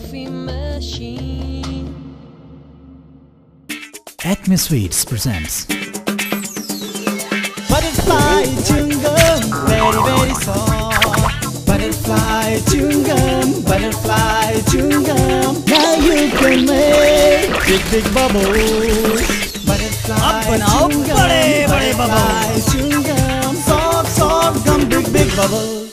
coffee machine. Acme Sweets presents Butterfly chewing gum, very very soft. Butterfly chewing gum, butterfly chewing gum. Now you can make big bubbles. Butterfly chewing gum, butterfly chewing gum, soft gum, big bubbles.